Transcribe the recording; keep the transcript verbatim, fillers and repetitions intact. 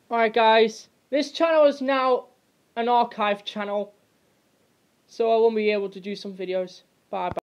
Alright guys, this channel is now an archive channel, so I won't be able to do some videos. Bye bye.